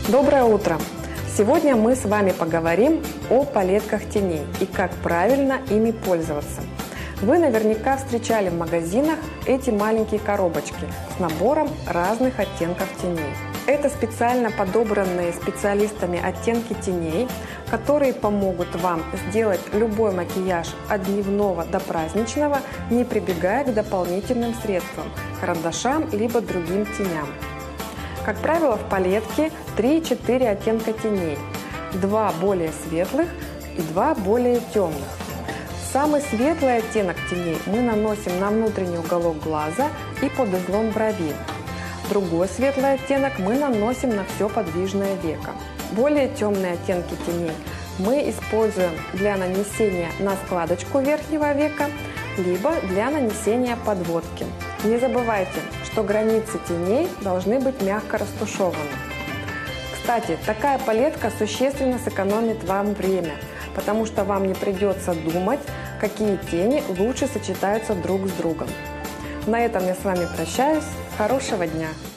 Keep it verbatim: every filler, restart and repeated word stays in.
Доброе утро! Сегодня мы с вами поговорим о палетках теней и как правильно ими пользоваться. Вы наверняка встречали в магазинах эти маленькие коробочки с набором разных оттенков теней. Это специально подобранные специалистами оттенки теней, которые помогут вам сделать любой макияж от дневного до праздничного, не прибегая к дополнительным средствам, карандашам либо другим теням. Как правило, в палетке три-четыре оттенка теней, два более светлых и два более темных. Самый светлый оттенок теней мы наносим на внутренний уголок глаза и под излом брови. Другой светлый оттенок мы наносим на все подвижное веко. Более темные оттенки теней мы используем для нанесения на складочку верхнего века, либо для нанесения подводки. Не забывайте, что границы теней должны быть мягко растушеваны. Кстати, такая палетка существенно сэкономит вам время, потому что вам не придется думать, какие тени лучше сочетаются друг с другом. На этом я с вами прощаюсь. Хорошего дня!